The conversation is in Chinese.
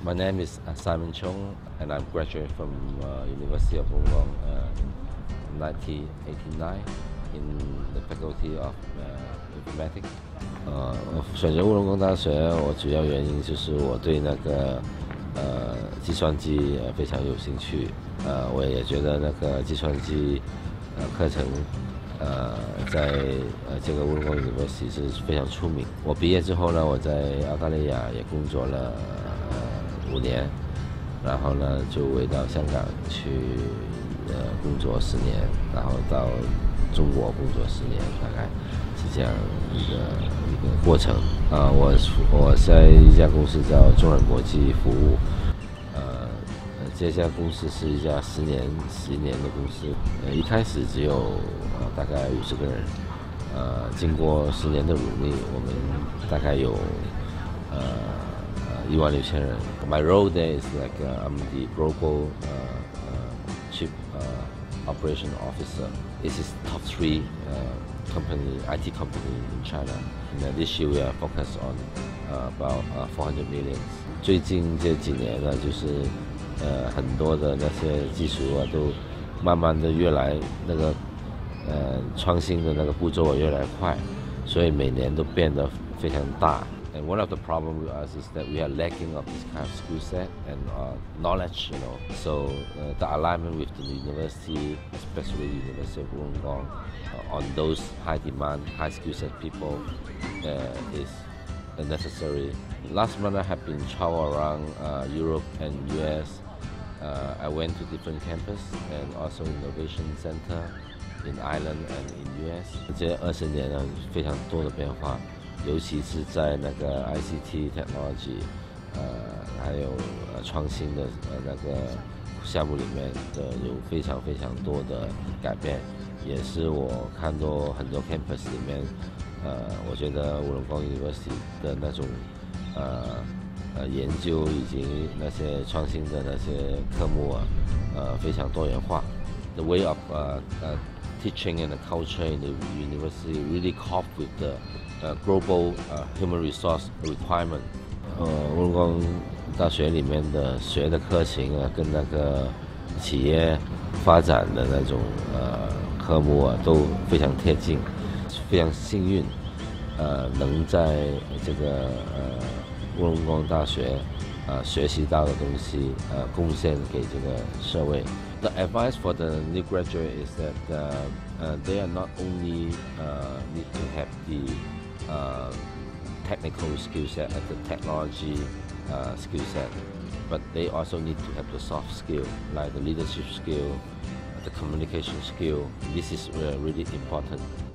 My name is Simon Chung, and I'm graduate from University of Wollongong in 1989 in the Faculty of Informatics. 我选择乌龙工大学，我主要原因就是我对那个计算机非常有兴趣。我也觉得那个计算机课程在这个乌龙工 University 是非常出名。我毕业之后呢，我在澳大利亚也工作了5年，然后呢就回到香港去工作10年，然后到中国工作10年，大概是这样一个过程。我在一家公司叫中软国际服务，这家公司是一家11年的公司，一开始只有大概50个人，经过10年的努力，我们大概有16000人。My role there is like I'm the global chief operation officer. This is top 3 IT company in China. And this year we are focused on about 400 million. 最近这几年呢，就是很多的那些技术都慢慢的越来那个创新的那个步骤越来越快，所以每年都变得非常大。And one of the problems with us is that we are lacking of this kind of skill set and knowledge, So the alignment with the university, especially the University of Wollongong, on those high demand, high skill set people is necessary. Last month I have been traveling around Europe and US. I went to different campus and also innovation center in Ireland and in US. 这20年呢，非常多的变化。尤其是在那个 ICT technology， 还有创新的那个项目里面的有非常多的改变，也是我看到很多 campus 里面，我觉得乌龙工 University 的那种研究以及那些创新的那些科目非常多元化。The way of teaching and the culture in the university really cope with the global human resource requirement. 乌龙工大学里面的学的课程跟那个企业发展的那种科目都非常贴近，非常幸运能在这个乌龙工大学学习到的东西贡献给这个社会。The advice for the new graduate is that they are not only need to have the technical skill set and the technology skill set, but they also need to have the soft skill, like the leadership skill, the communication skill. This is really important.